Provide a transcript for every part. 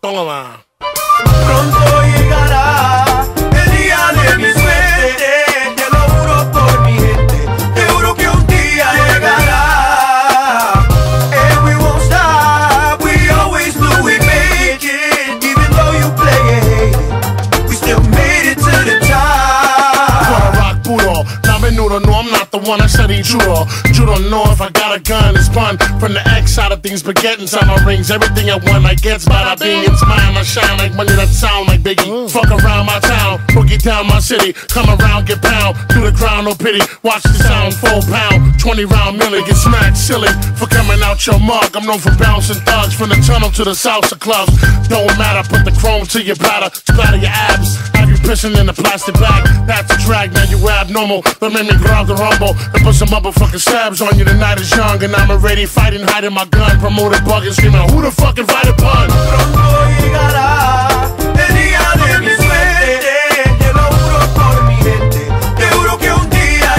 Toma. Pronto llegará el día de mi suerte, te lo juro por mi gente, te juro que un día llegará. And we won't stop, we always do, we make it. Even though you play it, we still made it to the top. Wanna rock puro, la menudo, no I'm not the one, I said judo. You don't know if I got a gun, it's fun. From the X side of things, but get inside my rings. Everything I want, I get bada bing. It's mine, I shine like money that sound like Biggie. Fuck around my town, boogie down my city. Come around, get pound, through the ground, no pity. Watch the sound, 4 pound, 20 round milli. Get smacked silly for coming out your mug. I'm known for bouncing thugs from the tunnel to the salsa clubs. Don't matter, put the chrome to your bladder, splatter your abs. Have you pissing in a plastic bag? That's a drag, now you abnormal. But make me grab the rumble and put some motherfucking stabs on you. The night is young and I'm already fighting, hiding my gun. Promoted bugging, screaming, who the fuck invited pun? Pronto llegará el día de mi suerte, te lo juro por mi gente, te juro que un día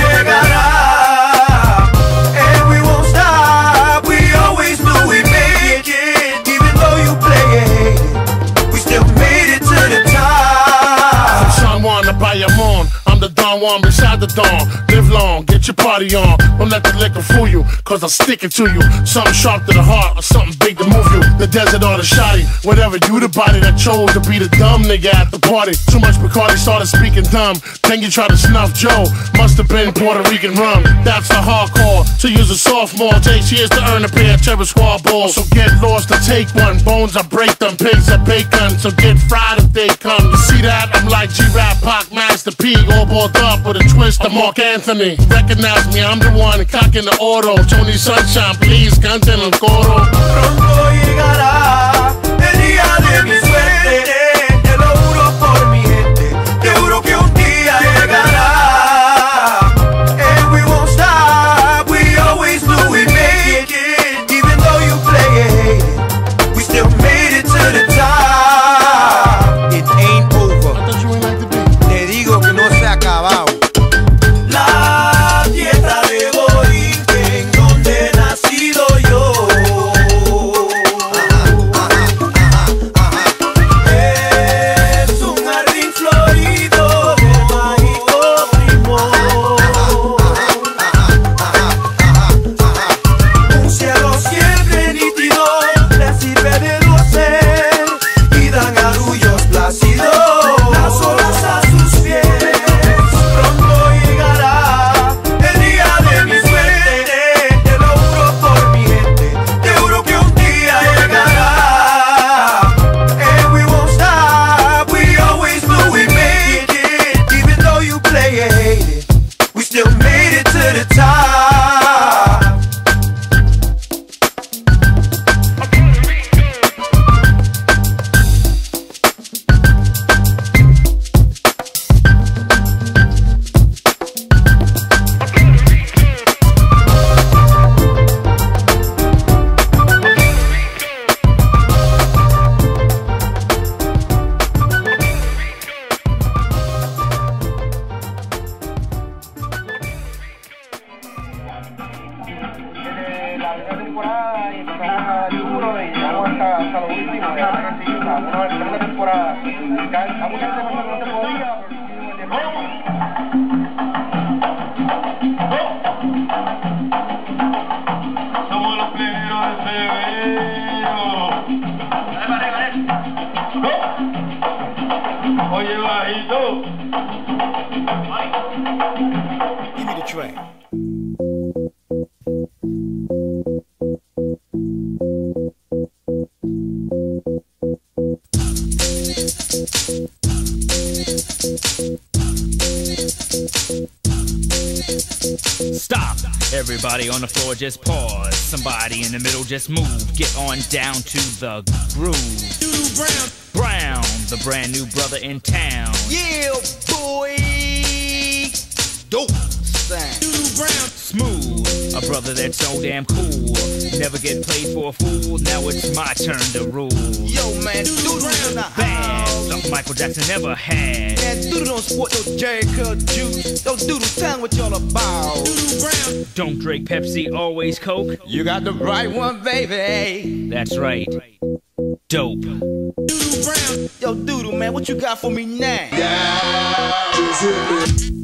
llegará. And we won't stop, we always do, we make it. Even though you play it, we still made it to the top. Son Juan to Bayamon, I'm the Don Juan beside the dawn. Live long, get your party on. Don't let the liquor fool you, cause I'll stick it to you. Something sharp to the heart or something big to move you. The desert or the shoddy, whatever, you the body that chose to be the dumb nigga at the party. Too much Bacardi started speaking dumb. Then you try to snuff Joe, must have been Puerto Rican rum. That's the hardcore, to use a sophomore. Takes years to earn a pair of Terror Squad balls. So get lost to take one, bones I break them, pigs I bacon. So get fried if they come. You see that? I'm like G-Rap, Pac, Master P, all balled up with a twist of Mark Anthony. Recognize me, I'm the one cocking the auto. Tony Sunshine, please, canten el coro. Pronto llegará el día de mi suerte, te lo juro por mi gente, te juro que un día llegará. And we won't stop, we always do, we make it. Even though you play it, we still made it to the top. It ain't over. I thought you ain't like the beat. Te digo que no se ha acabado. La tierra de Borinquen, donde he nacido yo. Es un jardín florido de mágico primor. Un cielo siempre nítido le sirve de dulce y dan arrullos plácidos las olas a sus pies. Pronto llegará el día de mi suerte, te lo juro por mi gente, te juro que un día llegará. And we won't stop, we always do, we make it. Even though you play and hate it, we still made it to the top. La temporada y empezamos duro y llegamos hasta lo último, y ahora que sí, una segunda temporada. A mucha gente pensó que no se podía, somos los primeros de febrero. Oye, bajito. Give me the track. Stop! Everybody on the floor just pause. Somebody in the middle just move. Get on down to the groove. Brown, the brand new brother in town. Yeah, boy. Dope sound. Smooth, a brother that's so damn cool. Never get played for a fool. Now it's my turn to rule. Yo, man, Doodoo in the Bad, house. something Michael Jackson never had. Man, Doodoo don't sport no Jerry Curl juice. Don't Doodoo, tell me what y'all about. Don't drink Pepsi, always Coke. You got the right one, baby. That's right. dope. Yo, Doodle, man, what you got for me now?